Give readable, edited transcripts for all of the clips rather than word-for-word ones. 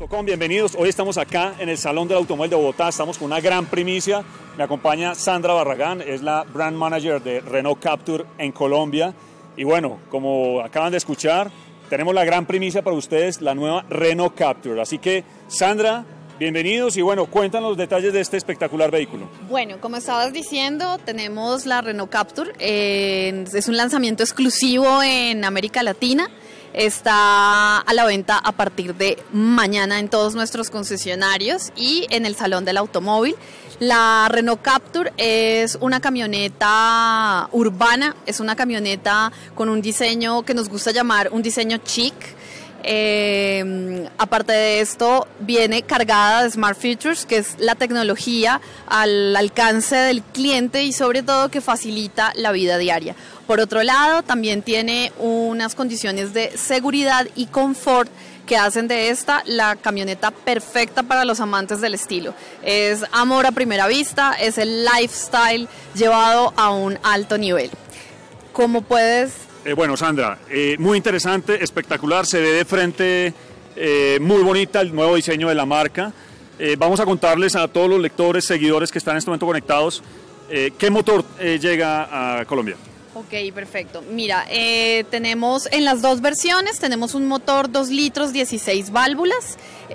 Automóvil.com, bienvenidos. Hoy estamos acá en el Salón del Automóvil de Bogotá, estamos con una gran primicia. Me acompaña Sandra Barragán, es la Brand Manager de Renault Captur en Colombia. Y bueno, como acaban de escuchar, tenemos la gran primicia para ustedes, la nueva Renault Captur. Así que, Sandra, bienvenidos y bueno, cuéntanos los detalles de este espectacular vehículo. Bueno, como estabas diciendo, tenemos la Renault Captur. Es un lanzamiento exclusivo en América Latina. Está a la venta a partir de mañana en todos nuestros concesionarios y en el Salón del Automóvil. La Renault Captur es una camioneta urbana, es una camioneta con un diseño que nos gusta llamar un diseño chic. Aparte de esto, viene cargada de Smart Features, que es la tecnología al alcance del cliente y sobre todo que facilita la vida diaria. Por otro lado, también tiene unas condiciones de seguridad y confort que hacen de esta la camioneta perfecta para los amantes del estilo. Es amor a primera vista, es el lifestyle llevado a un alto nivel. Como puedes... Bueno, Sandra, muy interesante, espectacular, se ve de frente muy bonita el nuevo diseño de la marca. Vamos a contarles a todos los lectores, seguidores que están en este momento conectados, ¿qué motor llega a Colombia? Ok, perfecto. Mira, tenemos en las dos versiones, tenemos un motor 2 litros, 16 válvulas.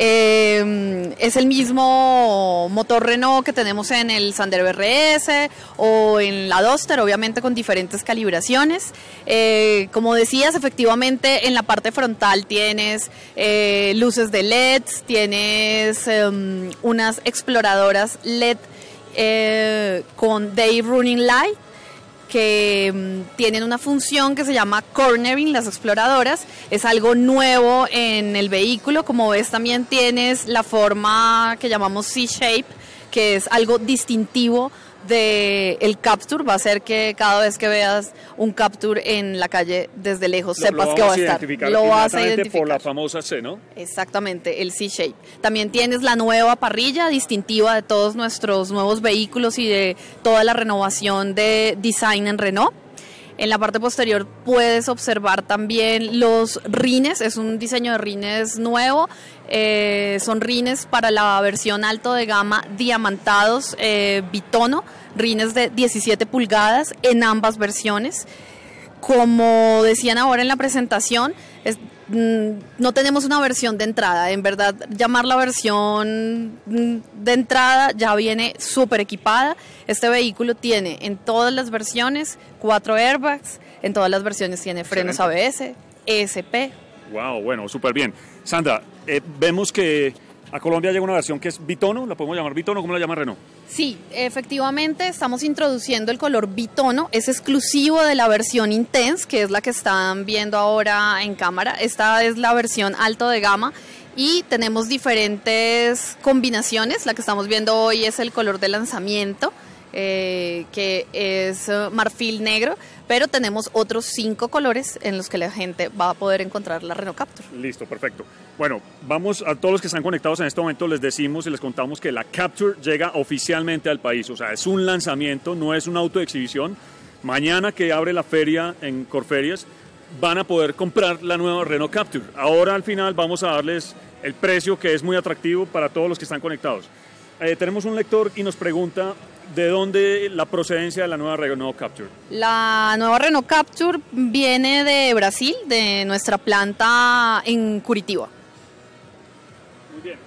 Es el mismo motor Renault que tenemos en el Sandero RS o en la Duster, obviamente con diferentes calibraciones. Como decías, efectivamente en la parte frontal tienes luces de LED, tienes unas exploradoras LED con Day Running Light, que tienen una función que se llama cornering, las exploradoras. Es algo nuevo en el vehículo. Como ves, también tienes la forma que llamamos C-Shape, que es algo distintivo del Captur. Va a hacer que cada vez que veas un Captur en la calle desde lejos sepas que va a estar. Lo vas a identificar por la famosa C, ¿no? Exactamente, el C-Shape. También tienes la nueva parrilla distintiva de todos nuestros nuevos vehículos y de toda la renovación de design en Renault. En la parte posterior puedes observar también los rines, es un diseño de rines nuevo, son rines para la versión alto de gama diamantados bitono, rines de 17 pulgadas en ambas versiones. Como decían ahora en la presentación, no tenemos una versión de entrada, en verdad llamar la versión de entrada ya viene súper equipada. Este vehículo tiene en todas las versiones 4 airbags, en todas las versiones tiene frenos ABS, ESP. Wow, bueno, súper bien. Sandra, vemos que a Colombia llega una versión que es bitono, ¿la podemos llamar bitono? ¿Cómo la llama Renault? Sí, efectivamente estamos introduciendo el color bitono, es exclusivo de la versión Intense, que es la que están viendo ahora en cámara. Esta es la versión alto de gama y tenemos diferentes combinaciones. La que estamos viendo hoy es el color de lanzamiento, que es marfil negro, pero tenemos otros 5 colores en los que la gente va a poder encontrar la Renault Captur. Listo, perfecto. Bueno, vamos a todos los que están conectados en este momento, les decimos y les contamos que la Captur llega oficialmente al país, o sea, es un lanzamiento, no es un auto de exhibición. Mañana que abre la feria en Corferias, van a poder comprar la nueva Renault Captur. Ahora al final vamos a darles el precio que es muy atractivo para todos los que están conectados. Tenemos un lector y nos pregunta ¿de dónde la procedencia de la nueva Renault Captur? La nueva Renault Captur viene de Brasil, de nuestra planta en Curitiba. Muy bien.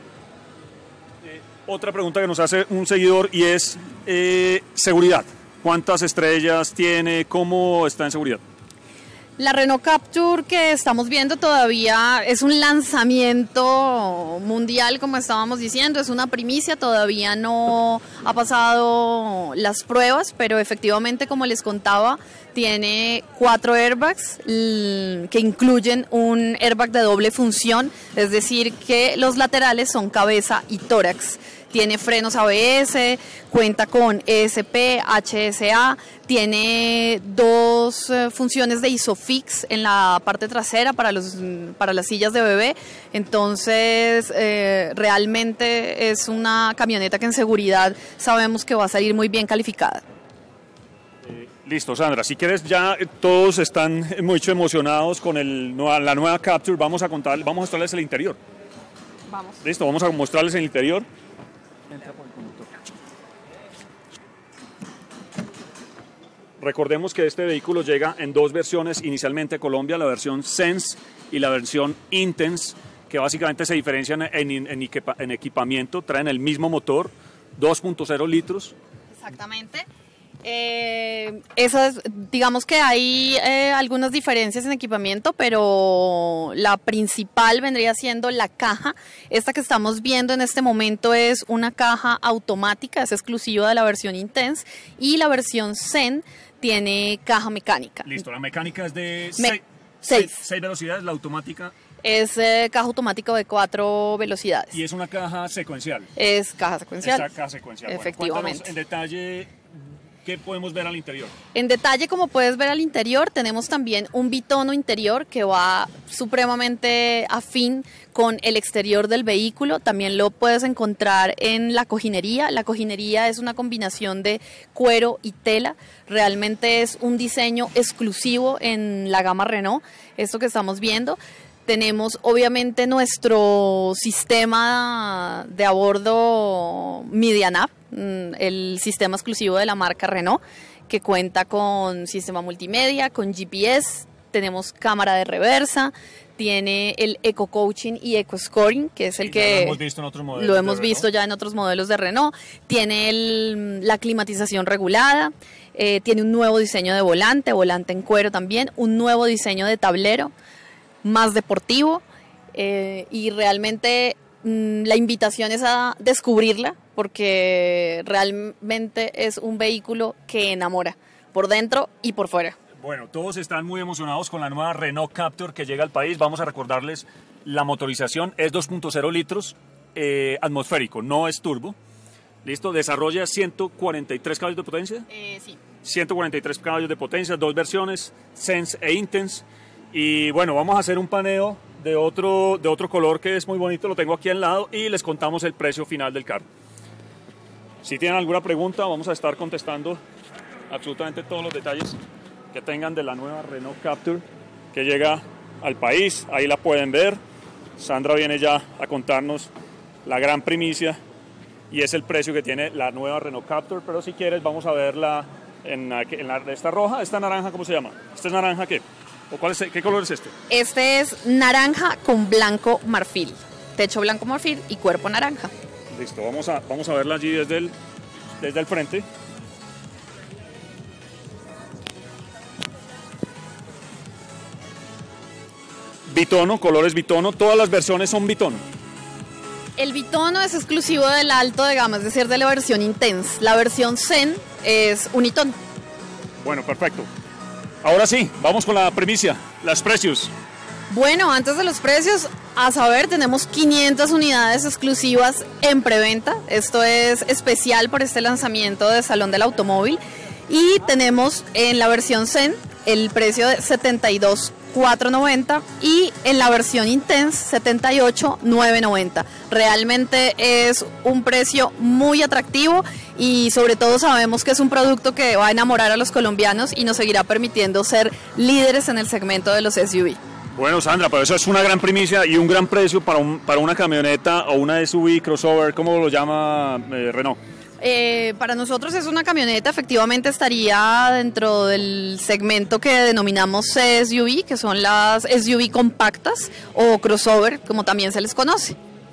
Otra pregunta que nos hace un seguidor y es seguridad. ¿Cuántas estrellas tiene? ¿Cómo está en seguridad? La Renault Captur que estamos viendo todavía es un lanzamiento mundial, como estábamos diciendo, es una primicia, todavía no ha pasado las pruebas, pero efectivamente, como les contaba, tiene 4 airbags que incluyen un airbag de doble función, es decir, que los laterales son cabeza y tórax. Tiene frenos ABS, cuenta con ESP, HSA, tiene 2 funciones de ISOFIX en la parte trasera para las sillas de bebé. Entonces, realmente es una camioneta que en seguridad sabemos que va a salir muy bien calificada. Listo, Sandra, si quieres, ya todos están mucho emocionados con la nueva Captur. Vamos a mostrarles el interior. Vamos. Listo, vamos a mostrarles el interior. Entra por el conductor. Recordemos que este vehículo llega en dos versiones inicialmente a Colombia, la versión Sense y la versión Intense, que básicamente se diferencian en equipamiento, traen el mismo motor, 2.0 litros. Exactamente. Digamos que hay algunas diferencias en equipamiento, pero la principal vendría siendo la caja. Esta que estamos viendo en este momento es una caja automática, es exclusiva de la versión Intense, y la versión Zen tiene caja mecánica. Listo, la mecánica es de 6 velocidades, la automática es caja automática de 4 velocidades. Y es una caja secuencial. Es caja secuencial. Es caja secuencial. Efectivamente. Bueno, cuéntanos en detalle qué podemos ver al interior. En detalle, como puedes ver al interior, tenemos también un bitono interior que va supremamente afín con el exterior del vehículo. También lo puedes encontrar en la cojinería. La cojinería es una combinación de cuero y tela. Realmente es un diseño exclusivo en la gama Renault, esto que estamos viendo. Tenemos obviamente nuestro sistema de a bordo MediaNav, el sistema exclusivo de la marca Renault, que cuenta con sistema multimedia, con GPS, tenemos cámara de reversa, tiene el Eco Coaching y Eco Scoring, que es el que lo hemos visto en otros modelos. Lo hemos visto ya en otros modelos de Renault. Tiene la climatización regulada, tiene un nuevo diseño de volante en cuero también, un nuevo diseño de tablero, más deportivo, y realmente la invitación es a descubrirla, porque realmente es un vehículo que enamora por dentro y por fuera. Bueno, todos están muy emocionados con la nueva Renault Captur que llega al país. Vamos a recordarles, la motorización es 2.0 litros atmosférico, no es turbo. Listo, desarrolla 143 caballos de potencia. Sí. 143 caballos de potencia, dos versiones, Sense e Intense. Y bueno, vamos a hacer un paneo de otro color que es muy bonito, lo tengo aquí al lado, y les contamos el precio final del carro. Si tienen alguna pregunta, vamos a estar contestando absolutamente todos los detalles que tengan de la nueva Renault Captur que llega al país. Ahí la pueden ver. Sandra viene ya a contarnos la gran primicia y es el precio que tiene la nueva Renault Captur, pero si quieres vamos a verla esta roja, esta naranja, ¿cómo se llama? ¿Esta es naranja qué? ¿O qué color es este? Este es naranja con blanco marfil, techo blanco marfil y cuerpo naranja. Listo, vamos a verla allí desde el frente. Bitono, colores bitono, todas las versiones son bitono. El bitono es exclusivo del alto de gama, es decir, de la versión Intense. La versión Zen es unitono. Bueno, perfecto. Ahora sí, vamos con la primicia, los precios. Bueno, antes de los precios, a saber, tenemos 500 unidades exclusivas en preventa. Esto es especial por este lanzamiento de Salón del Automóvil. Y tenemos en la versión Zen el precio de $72,490 y en la versión Intense $78,990. Realmente es un precio muy atractivo y sobre todo sabemos que es un producto que va a enamorar a los colombianos y nos seguirá permitiendo ser líderes en el segmento de los SUV. Bueno, Sandra, pero eso es una gran primicia y un gran precio para una camioneta o una SUV crossover, ¿cómo lo llama Renault? Para nosotros es una camioneta, efectivamente estaría dentro del segmento que denominamos SUV, que son las SUV compactas o crossover, como también se les conoce.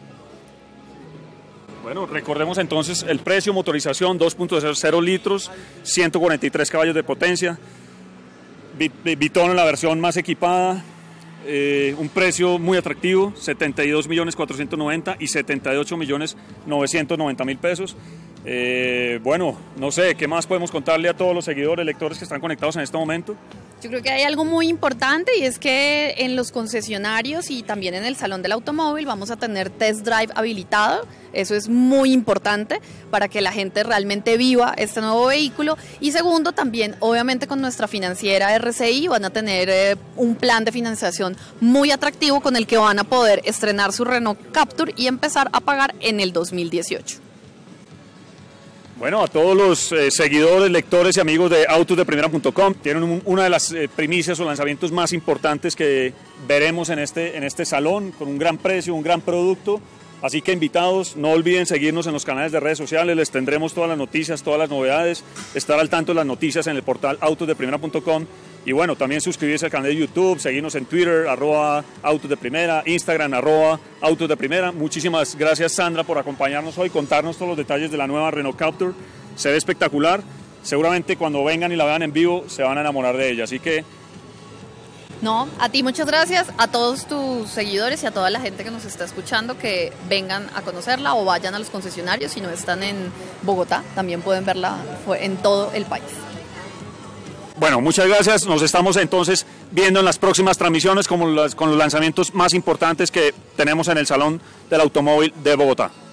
Bueno, recordemos entonces el precio: motorización 2.0 litros, 143 caballos de potencia, bitono en la versión más equipada, un precio muy atractivo, 72.490.000 y 78.990.000 pesos. Bueno, no sé, ¿qué más podemos contarle a todos los seguidores, lectores que están conectados en este momento? Yo creo que hay algo muy importante y es que en los concesionarios y también en el Salón del Automóvil vamos a tener test drive habilitado. Eso es muy importante para que la gente realmente viva este nuevo vehículo. Y segundo, también obviamente con nuestra financiera RCI van a tener un plan de financiación muy atractivo con el que van a poder estrenar su Renault Captur y empezar a pagar en el 2018. Bueno, a todos los seguidores, lectores y amigos de autosdeprimera.com, tienen una de las primicias o lanzamientos más importantes que veremos en este salón, con un gran precio, un gran producto, Así que invitados, no olviden seguirnos en los canales de redes sociales, les tendremos todas las noticias, todas las novedades, estar al tanto de las noticias en el portal autosdeprimera.com y bueno, también suscribirse al canal de YouTube, seguirnos en Twitter, @autosdeprimera, Instagram, @autosdeprimera. Muchísimas gracias, Sandra, por acompañarnos hoy, contarnos todos los detalles de la nueva Renault Captur. Se ve espectacular, seguramente cuando vengan y la vean en vivo se van a enamorar de ella, así que... No, a ti muchas gracias, a todos tus seguidores y a toda la gente que nos está escuchando que vengan a conocerla o vayan a los concesionarios. Si no están en Bogotá, también pueden verla en todo el país. Bueno, muchas gracias. Nos estamos entonces viendo en las próximas transmisiones con los lanzamientos más importantes que tenemos en el Salón del Automóvil de Bogotá.